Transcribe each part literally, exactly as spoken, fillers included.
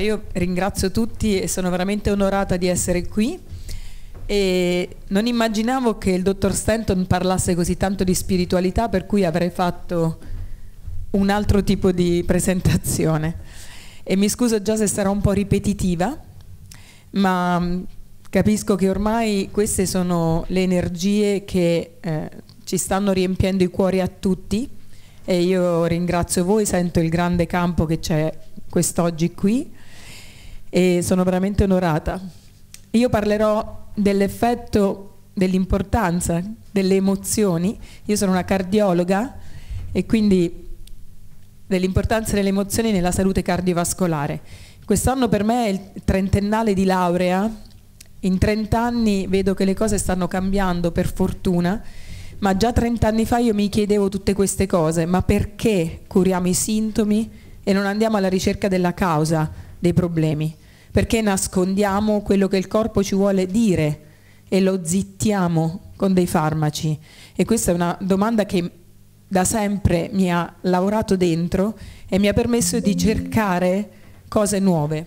io ringrazio tutti e sono veramente onorata di essere qui e non immaginavo che il dottor Stanton parlasse così tanto di spiritualità, per cui avrei fatto un altro tipo di presentazione. E mi scuso già se sarà un po' ripetitiva, ma capisco che ormai queste sono le energie che eh, ci stanno riempiendo i cuori a tutti, e io ringrazio voi, sento il grande campo che c'è quest'oggi qui e sono veramente onorata. Io parlerò dell'effetto, dell'importanza delle emozioni. Io sono una cardiologa e quindi dell'importanza delle emozioni nella salute cardiovascolare. Quest'anno per me è il trentennale di laurea. In trent'anni vedo che le cose stanno cambiando, per fortuna, ma già trent'anni fa io mi chiedevo tutte queste cose. Ma perché curiamo i sintomi e non andiamo alla ricerca della causa dei problemi? Perché nascondiamo quello che il corpo ci vuole dire e lo zittiamo con dei farmaci? E questa è una domanda che da sempre mi ha lavorato dentro e mi ha permesso di cercare cose nuove.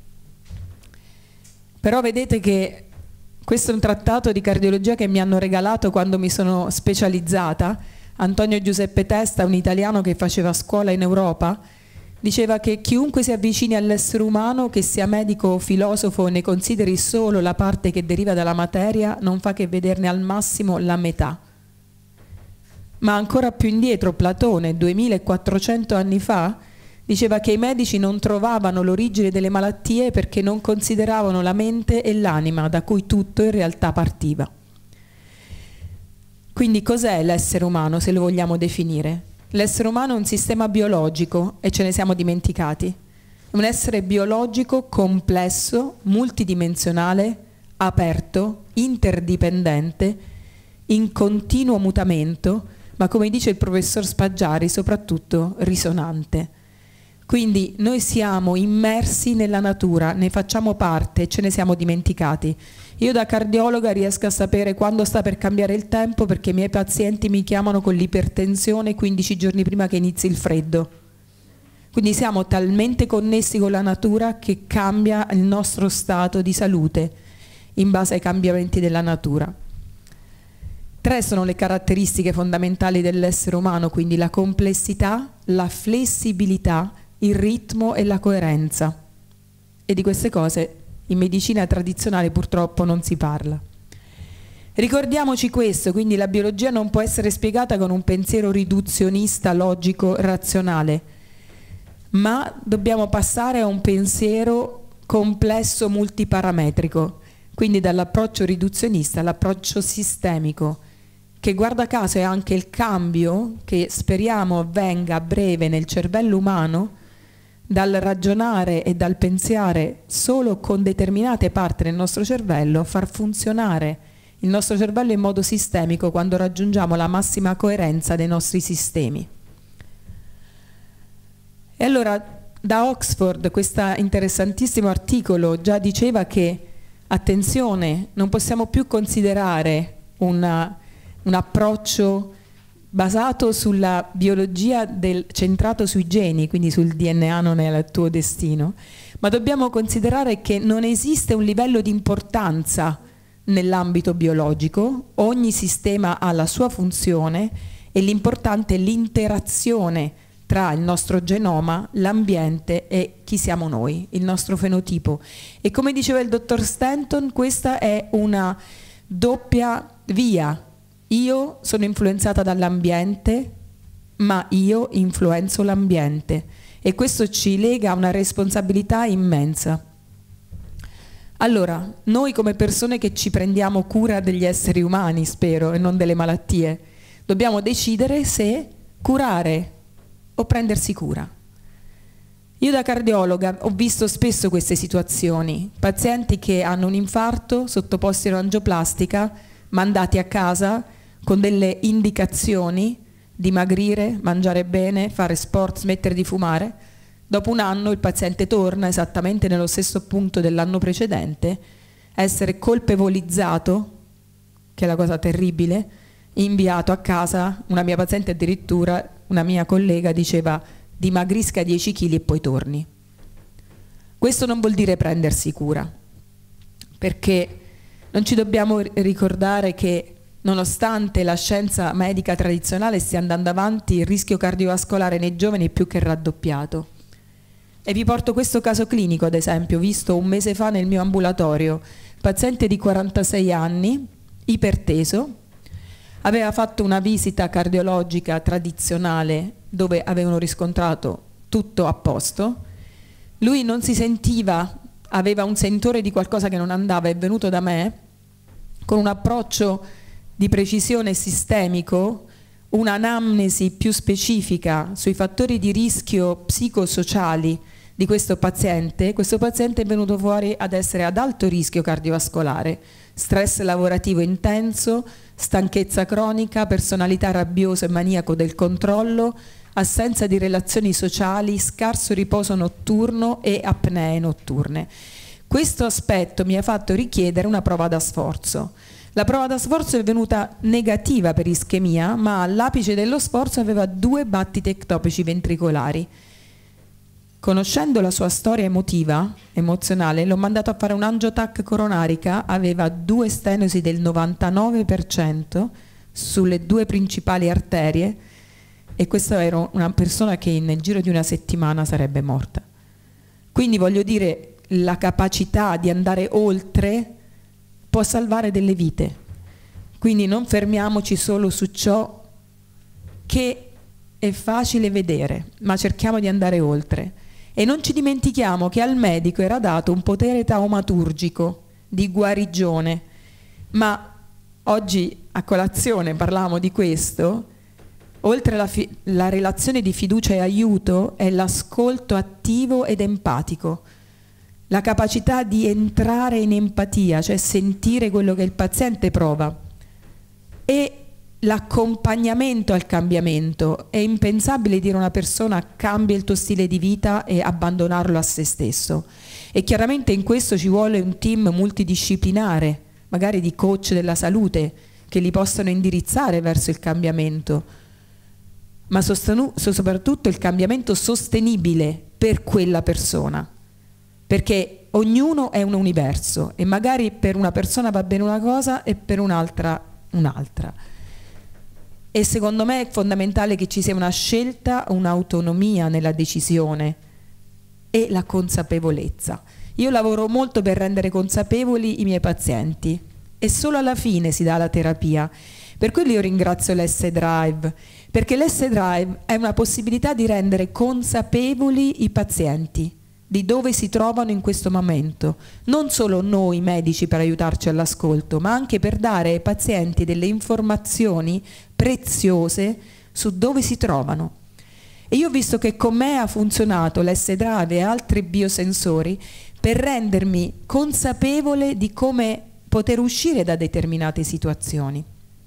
Però vedete che questo è un trattato di cardiologia che mi hanno regalato quando mi sono specializzata. Antonio Giuseppe Testa, un italiano che faceva scuola in Europa, diceva che chiunque si avvicini all'essere umano, che sia medico o filosofo, ne consideri solo la parte che deriva dalla materia, non fa che vederne al massimo la metà. Ma ancora più indietro, Platone, duemilaquattrocento anni fa, diceva che i medici non trovavano l'origine delle malattie perché non consideravano la mente e l'anima, da cui tutto in realtà partiva. Quindi cos'è l'essere umano, se lo vogliamo definire? L'essere umano è un sistema biologico e ce ne siamo dimenticati. Un essere biologico complesso, multidimensionale, aperto, interdipendente, in continuo mutamento, ma come dice il professor Spaggiari, soprattutto risonante. Quindi noi siamo immersi nella natura, ne facciamo parte e ce ne siamo dimenticati. Io da cardiologa riesco a sapere quando sta per cambiare il tempo perché i miei pazienti mi chiamano con l'ipertensione quindici giorni prima che inizi il freddo. Quindi siamo talmente connessi con la natura che cambia il nostro stato di salute in base ai cambiamenti della natura. Tre sono le caratteristiche fondamentali dell'essere umano, quindi la complessità, la flessibilità, il ritmo e la coerenza. E di queste cose in medicina tradizionale purtroppo non si parla. Ricordiamoci questo, quindi la biologia non può essere spiegata con un pensiero riduzionista, logico, razionale, ma dobbiamo passare a un pensiero complesso multiparametrico, quindi dall'approccio riduzionista all'approccio sistemico, che guarda caso è anche il cambio che speriamo avvenga a breve nel cervello umano, dal ragionare e dal pensare solo con determinate parti del nostro cervello, far funzionare il nostro cervello in modo sistemico quando raggiungiamo la massima coerenza dei nostri sistemi. E allora da Oxford questo interessantissimo articolo già diceva che, attenzione, non possiamo più considerare una, un approccio basato sulla biologia del, centrato sui geni, quindi sul D N A non è il tuo destino, ma dobbiamo considerare che non esiste un livello di importanza nell'ambito biologico, ogni sistema ha la sua funzione e l'importante è l'interazione tra il nostro genoma, l'ambiente e chi siamo noi, il nostro fenotipo. E come diceva il dottor Stanton, questa è una doppia via. Io sono influenzata dall'ambiente, ma io influenzo l'ambiente e questo ci lega a una responsabilità immensa. Allora, noi come persone che ci prendiamo cura degli esseri umani, spero, e non delle malattie, dobbiamo decidere se curare o prendersi cura. Io da cardiologa ho visto spesso queste situazioni, pazienti che hanno un infarto, sottoposti a un'angioplastica, mandati a casa con delle indicazioni: dimagrire, mangiare bene, fare sport, smettere di fumare. Dopo un anno il paziente torna esattamente nello stesso punto dell'anno precedente, essere colpevolizzato, che è la cosa terribile, inviato a casa. Una mia paziente addirittura, una mia collega, diceva: dimagrisca dieci chili e poi torni. Questo non vuol dire prendersi cura, perché non ci dobbiamo ricordare che nonostante la scienza medica tradizionale stia andando avanti, il rischio cardiovascolare nei giovani è più che raddoppiato. E vi porto questo caso clinico, ad esempio, visto un mese fa nel mio ambulatorio. Paziente di quarantasei anni, iperteso, aveva fatto una visita cardiologica tradizionale dove avevano riscontrato tutto a posto. Lui non si sentiva, aveva un sentore di qualcosa che non andava, è venuto da me con un approccio di precisione sistemico, un'anamnesi più specifica sui fattori di rischio psicosociali di questo paziente. Questo paziente è venuto fuori ad essere ad alto rischio cardiovascolare, stress lavorativo intenso, stanchezza cronica, personalità rabbiosa e maniaco del controllo, assenza di relazioni sociali, scarso riposo notturno e apnee notturne. Questo aspetto mi ha fatto richiedere una prova da sforzo. La prova da sforzo è venuta negativa per ischemia, ma all'apice dello sforzo aveva due battiti ectopici ventricolari. Conoscendo la sua storia emotiva, emozionale, l'ho mandato a fare un'angiotac coronarica, aveva due stenosi del novantanove per cento sulle due principali arterie, e questa era una persona che nel giro di una settimana sarebbe morta. Quindi voglio dire, la capacità di andare oltre può salvare delle vite. Quindi non fermiamoci solo su ciò che è facile vedere, ma cerchiamo di andare oltre. E non ci dimentichiamo che al medico era dato un potere taumaturgico di guarigione, ma oggi a colazione parlavamo di questo. Oltre alla la relazione di fiducia e aiuto è l'ascolto attivo ed empatico, la capacità di entrare in empatia, cioè sentire quello che il paziente prova, e l'accompagnamento al cambiamento. È impensabile dire a una persona cambia il tuo stile di vita e abbandonarlo a se stesso, e chiaramente in questo ci vuole un team multidisciplinare, magari di coach della salute che li possano indirizzare verso il cambiamento, ma soprattutto il cambiamento sostenibile per quella persona, perché ognuno è un universo e magari per una persona va bene una cosa e per un'altra un'altra. E secondo me è fondamentale che ci sia una scelta, un'autonomia nella decisione e la consapevolezza. Io lavoro molto per rendere consapevoli i miei pazienti e solo alla fine si dà la terapia. Per quello io ringrazio l'S-Drive, perché l'S-Drive è una possibilità di rendere consapevoli i pazienti di dove si trovano in questo momento, non solo noi medici per aiutarci all'ascolto, ma anche per dare ai pazienti delle informazioni preziose su dove si trovano. E io ho visto che con me ha funzionato l'S-Drive e altri biosensori per rendermi consapevole di come poter uscire da determinate situazioni.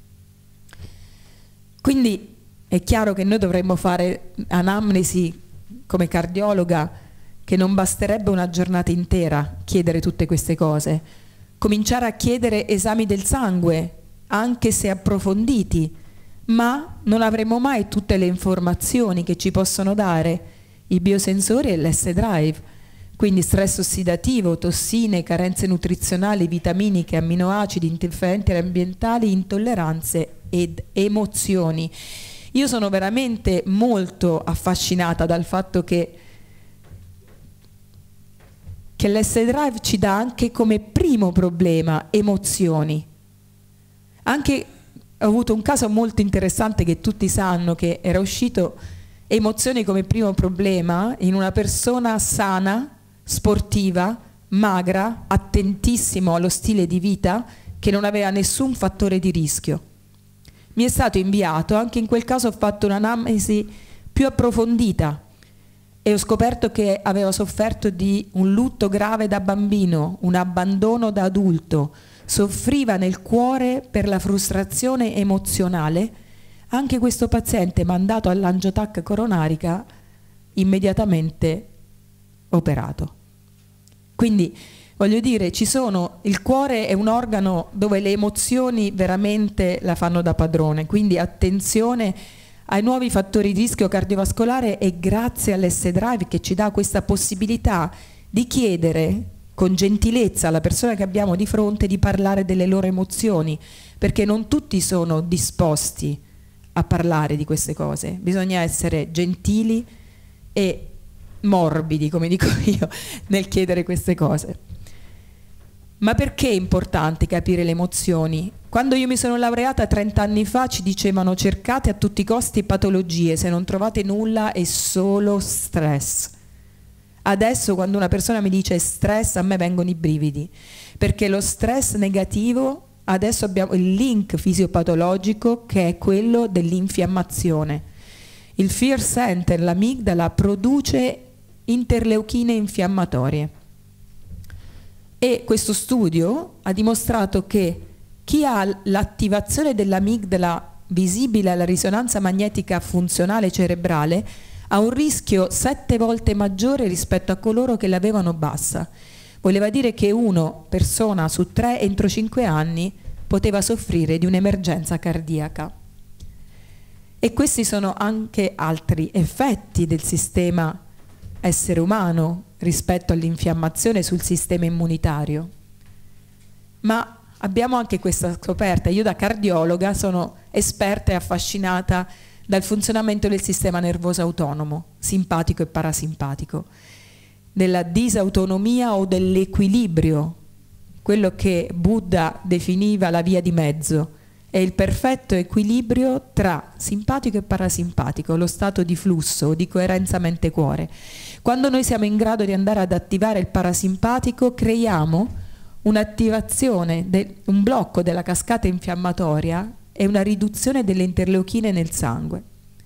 Quindi è chiaro che noi dovremmo fare anamnesi come cardiologa, che non basterebbe una giornata intera chiedere tutte queste cose. Cominciare a chiedere esami del sangue, anche se approfonditi, ma non avremo mai tutte le informazioni che ci possono dare i biosensori e l'S-Drive. Quindi stress ossidativo, tossine, carenze nutrizionali, vitaminiche, amminoacidi, interferenti ambientali, intolleranze ed emozioni. Io sono veramente molto affascinata dal fatto che, che l'S-Drive ci dà anche come primo problema emozioni. Anche ho avuto un caso molto interessante che tutti sanno, che era uscito emozioni come primo problema in una persona sana, sportiva, magra, attentissimo allo stile di vita, che non aveva nessun fattore di rischio. Mi è stato inviato, anche in quel caso ho fatto un'anamnesi più approfondita e ho scoperto che aveva sofferto di un lutto grave da bambino, un abbandono da adulto, soffriva nel cuore per la frustrazione emozionale. Anche questo paziente, mandato all'angiotac coronarica, immediatamente operato. Quindi voglio dire, ci sono, il cuore è un organo dove le emozioni veramente la fanno da padrone, quindi attenzione ai nuovi fattori di rischio cardiovascolare, e grazie all'S-Drive che ci dà questa possibilità di chiedere con gentilezza alla persona che abbiamo di fronte di parlare delle loro emozioni, perché non tutti sono disposti a parlare di queste cose. Bisogna essere gentili e morbidi, come dico io, nel chiedere queste cose. Ma perché è importante capire le emozioni? Quando io mi sono laureata trenta anni fa ci dicevano: cercate a tutti i costi patologie, se non trovate nulla è solo stress. Adesso quando una persona mi dice stress, a me vengono i brividi, perché lo stress negativo, adesso abbiamo il link fisiopatologico che è quello dell'infiammazione. Il fear center, l'amigdala, produce interleuchine infiammatorie. E questo studio ha dimostrato che chi ha l'attivazione dell'amigdala visibile alla risonanza magnetica funzionale cerebrale ha un rischio sette volte maggiore rispetto a coloro che l'avevano bassa. Voleva dire che una persona su tre entro cinque anni poteva soffrire di un'emergenza cardiaca. E questi sono anche altri effetti del sistema essere umano rispetto all'infiammazione sul sistema immunitario. Ma abbiamo anche questa scoperta. Io da cardiologa sono esperta e affascinata dal funzionamento del sistema nervoso autonomo, simpatico e parasimpatico, della disautonomia o dell'equilibrio, quello che Buddha definiva la via di mezzo, è il perfetto equilibrio tra simpatico e parasimpatico, lo stato di flusso o di coerenza mente-cuore. Quando noi siamo in grado di andare ad attivare il parasimpatico, creiamo un'attivazione, un blocco della cascata infiammatoria e una riduzione delle interleuchine nel sangue.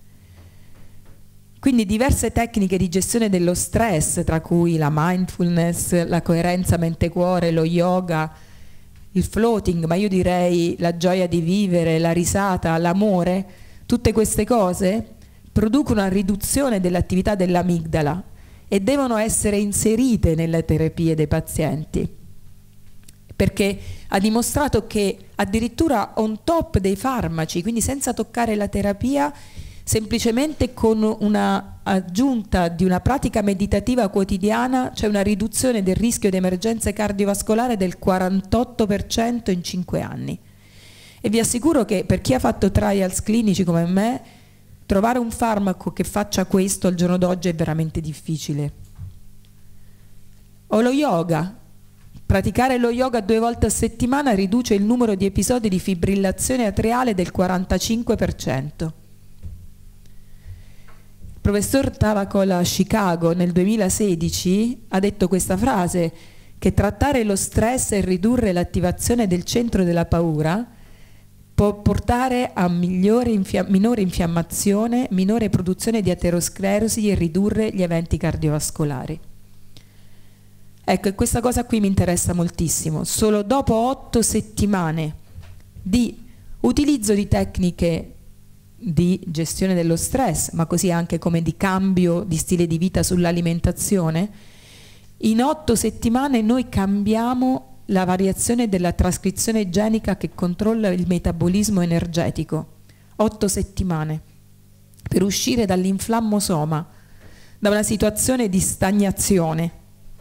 Quindi diverse tecniche di gestione dello stress, tra cui la mindfulness, la coerenza mente-cuore, lo yoga, il floating, ma io direi la gioia di vivere, la risata, l'amore, tutte queste cose producono una riduzione dell'attività dell'amigdala e devono essere inserite nelle terapie dei pazienti, perché ha dimostrato che addirittura on top dei farmaci, quindi senza toccare la terapia, semplicemente con una aggiunta di una pratica meditativa quotidiana c'è una riduzione del rischio di emergenze cardiovascolari del quarantotto per cento in cinque anni. E vi assicuro che per chi ha fatto trials clinici come me, trovare un farmaco che faccia questo al giorno d'oggi è veramente difficile. O lo yoga. Praticare lo yoga due volte a settimana riduce il numero di episodi di fibrillazione atriale del quarantacinque per cento. Il professor Tavakol a Chicago nel duemilasedici ha detto questa frase, che trattare lo stress e ridurre l'attivazione del centro della paura può portare a migliore infia- minore infiammazione, minore produzione di aterosclerosi e ridurre gli eventi cardiovascolari. Ecco, e questa cosa qui mi interessa moltissimo. Solo dopo otto settimane di utilizzo di tecniche di gestione dello stress, ma così anche come di cambio di stile di vita sull'alimentazione, in otto settimane noi cambiamo la variazione della trascrizione genica che controlla il metabolismo energetico. Otto settimane per uscire dall'inflammosoma, da una situazione di stagnazione.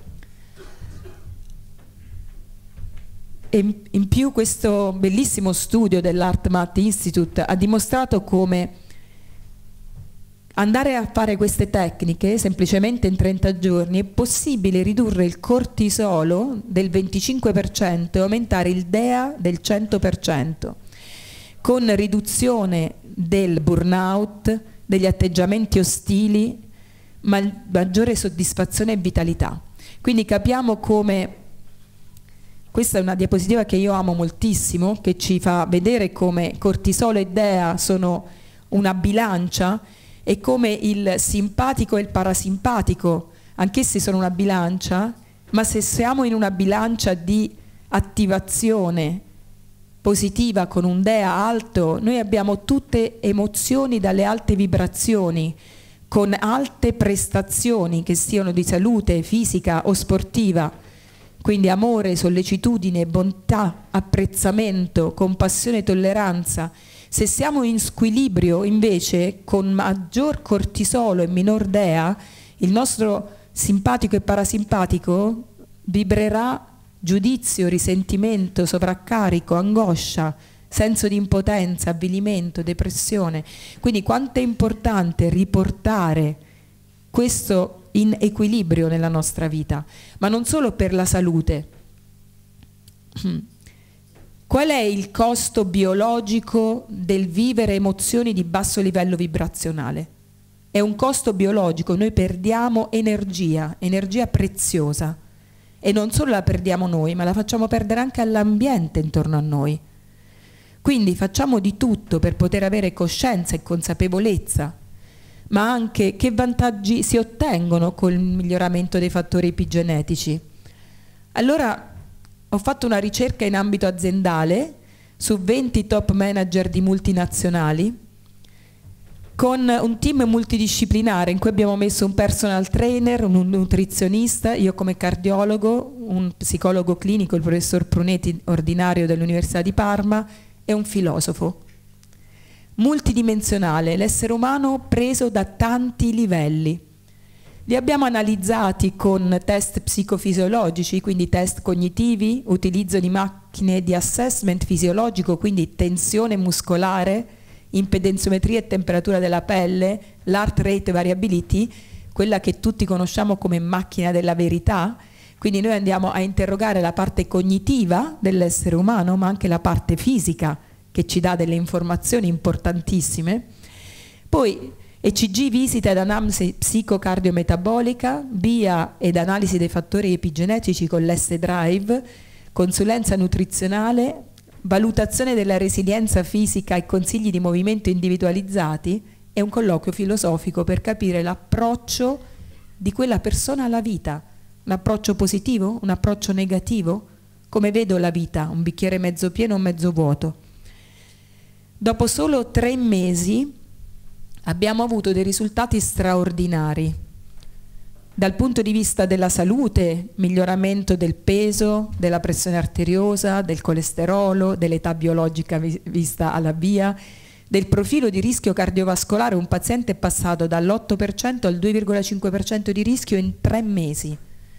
E in più questo bellissimo studio dell'HeartMath Institute ha dimostrato come andare a fare queste tecniche semplicemente in trenta giorni è possibile ridurre il cortisolo del venticinque per cento e aumentare il D E A del cento per cento, con riduzione del burnout, degli atteggiamenti ostili, ma maggiore soddisfazione e vitalità. Quindi capiamo come questa è una diapositiva che io amo moltissimo, che ci fa vedere come cortisolo e D E A sono una bilancia e come il simpatico e il parasimpatico anch'essi sono una bilancia, ma se siamo in una bilancia di attivazione positiva con un D E A alto, noi abbiamo tutte emozioni dalle alte vibrazioni, con alte prestazioni che siano di salute fisica o sportiva. Quindi amore, sollecitudine, bontà, apprezzamento, compassione, tolleranza. Se siamo in squilibrio invece con maggior cortisolo e minor D E A, il nostro simpatico e parasimpatico, vibrerà giudizio, risentimento, sovraccarico, angoscia, senso di impotenza, avvilimento, depressione. Quindi quanto è importante riportare questo in equilibrio nella nostra vita, ma non solo per la salute. Qual è il costo biologico del vivere emozioni di basso livello vibrazionale? È un costo biologico, noi perdiamo energia, energia preziosa, e non solo la perdiamo noi, ma la facciamo perdere anche all'ambiente intorno a noi. Quindi facciamo di tutto per poter avere coscienza e consapevolezza, ma anche che vantaggi si ottengono col miglioramento dei fattori epigenetici. Allora ho fatto una ricerca in ambito aziendale su venti top manager di multinazionali con un team multidisciplinare in cui abbiamo messo un personal trainer, un nutrizionista, io come cardiologo, un psicologo clinico, il professor Prunetti, ordinario dell'Università di Parma, e un filosofo. Multidimensionale, l'essere umano preso da tanti livelli. Li abbiamo analizzati con test psicofisiologici, quindi test cognitivi, utilizzo di macchine di assessment fisiologico, quindi tensione muscolare, impedenziometria e temperatura della pelle, l'heart rate variability, quella che tutti conosciamo come macchina della verità. Quindi noi andiamo a interrogare la parte cognitiva dell'essere umano, ma anche la parte fisica che ci dà delle informazioni importantissime. Poi E C G, visita ed analisi psicocardiometabolica, B I A ed analisi dei fattori epigenetici con l'S Drive, consulenza nutrizionale, valutazione della resilienza fisica e consigli di movimento individualizzati, e un colloquio filosofico per capire l'approccio di quella persona alla vita. Un approccio positivo? Un approccio negativo? Come vedo la vita? Un bicchiere mezzo pieno o mezzo vuoto? Dopo solo tre mesi abbiamo avuto dei risultati straordinari. Dal punto di vista della salute, miglioramento del peso, della pressione arteriosa, del colesterolo, dell'età biologica vista alla via, del profilo di rischio cardiovascolare. Un paziente è passato dall'otto per cento al due virgola cinque per cento di rischio in tre mesi.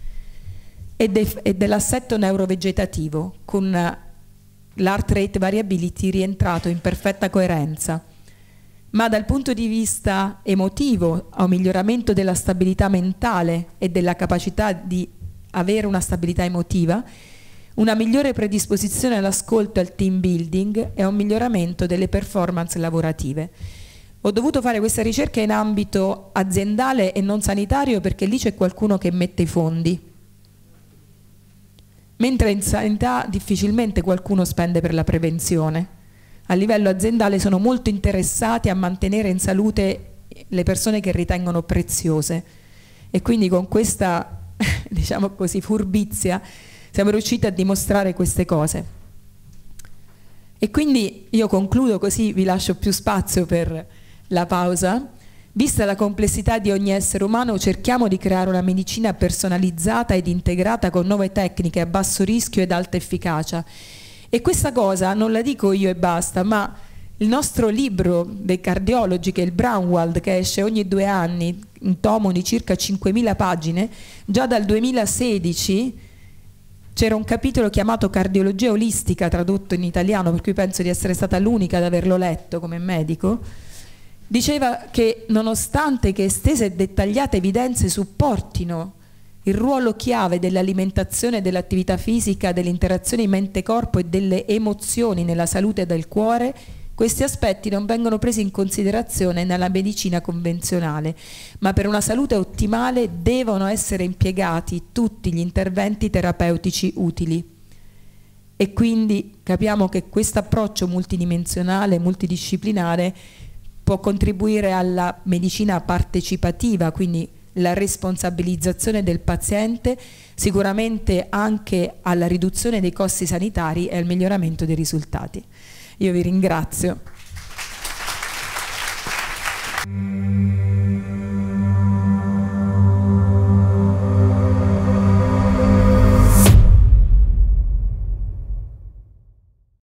E, de, e dell'assetto neurovegetativo, con l'heart rate variability rientrato in perfetta coerenza. Ma dal punto di vista emotivo, a un miglioramento della stabilità mentale e della capacità di avere una stabilità emotiva, una migliore predisposizione all'ascolto e al team building e a un miglioramento delle performance lavorative. Ho dovuto fare questa ricerca in ambito aziendale e non sanitario perché lì c'è qualcuno che mette i fondi, mentre in sanità difficilmente qualcuno spende per la prevenzione. A livello aziendale sono molto interessati a mantenere in salute le persone che ritengono preziose, e quindi con questa, diciamo così, furbizia siamo riusciti a dimostrare queste cose. E quindi io concludo, così vi lascio più spazio per la pausa. Vista la complessità di ogni essere umano, cerchiamo di creare una medicina personalizzata ed integrata con nuove tecniche a basso rischio ed alta efficacia. E questa cosa non la dico io e basta, ma il nostro libro dei cardiologi, che è il Braunwald, che esce ogni due anni, un tomo di circa cinquemila pagine, già dal duemilasedici c'era un capitolo chiamato Cardiologia olistica, tradotto in italiano, per cui penso di essere stata l'unica ad averlo letto come medico. Diceva che nonostante che estese e dettagliate evidenze supportino il ruolo chiave dell'alimentazione e dell'attività fisica, delle interazioni mente-corpo e delle emozioni nella salute del cuore, questi aspetti non vengono presi in considerazione nella medicina convenzionale, ma per una salute ottimale devono essere impiegati tutti gli interventi terapeutici utili. E quindi capiamo che questo approccio multidimensionale, multidisciplinare, può contribuire alla medicina partecipativa, quindi la responsabilizzazione del paziente, sicuramente anche alla riduzione dei costi sanitari e al miglioramento dei risultati. Io vi ringrazio.